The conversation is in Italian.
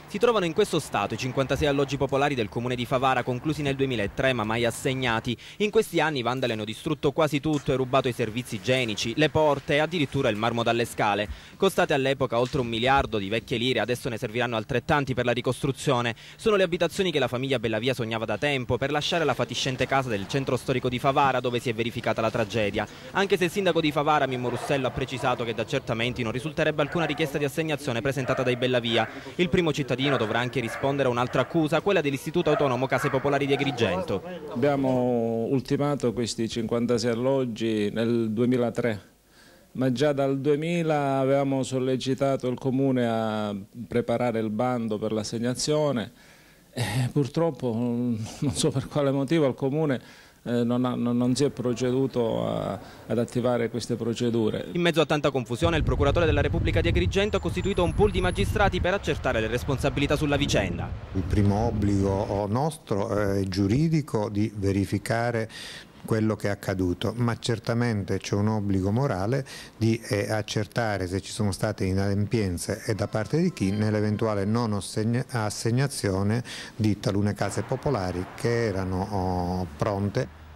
Si trovano in questo stato i 56 alloggi popolari del comune di Favara, conclusi nel 2003 ma mai assegnati. In questi anni i vandali hanno distrutto quasi tutto e rubato i servizi igienici, le porte e addirittura il marmo dalle scale. Costate all'epoca oltre 1 miliardo di vecchie lire, adesso ne serviranno altrettanti per la ricostruzione. Sono le abitazioni che la famiglia Bellavia sognava da tempo per lasciare la fatiscente casa del centro storico di Favara, dove si è verificata la tragedia. Anche se il sindaco di Favara, Mimmo Russello, ha precisato che da accertamenti non risulterebbe alcuna richiesta di assegnazione presentata dai Bellavia. Il primo cittadino dovrà anche rispondere a un'altra accusa, quella dell'Istituto Autonomo Case Popolari di Agrigento. Abbiamo ultimato questi 56 alloggi nel 2003, ma già dal 2000 avevamo sollecitato il Comune a preparare il bando per l'assegnazione e purtroppo, non so per quale motivo, il Comune non si è proceduto ad attivare queste procedure. In mezzo a tanta confusione, il procuratore della Repubblica di Agrigento ha costituito un pool di magistrati per accertare le responsabilità sulla vicenda. Il primo obbligo nostro è giuridico di verificare quello che è accaduto, ma certamente c'è un obbligo morale di accertare se ci sono state inadempienze e da parte di chi nell'eventuale non assegnazione di talune case popolari che erano pronte.